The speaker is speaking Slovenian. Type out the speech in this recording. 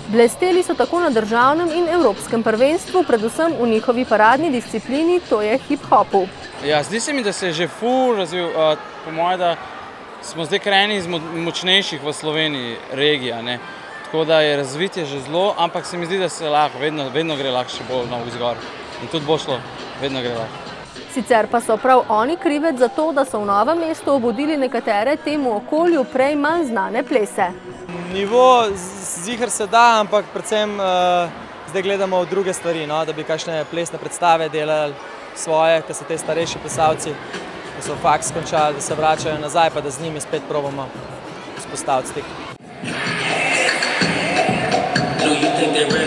Blesteli so tako na državnem in evropskem prvenstvu, predvsem v njihovi paradni disciplini, to je hip-hopu. Ja, zdi se mi, da se je že ful razvil, po moje, da smo zdaj kar eni iz močnejših v Sloveniji regija, ne. Tako da je razvitje že zelo, ampak se mi zdi, da se lahko, vedno gre lahko še bolj na vzgor. In tudi bo šlo, vedno gre lahko. Sicer pa so prav oni krivec za to, da so v Novem mestu obudili nekatere temu okolju prej manj znane plese. Nivo ziher se da, ampak predvsem zdaj gledamo v druge stvari, no, da bi kakšne plesne predstave delali svoje, ker so te starejši plesalci, ko so faks končali, da se vračajo nazaj, pa da z njimi spet probamo vzpostaviti stik.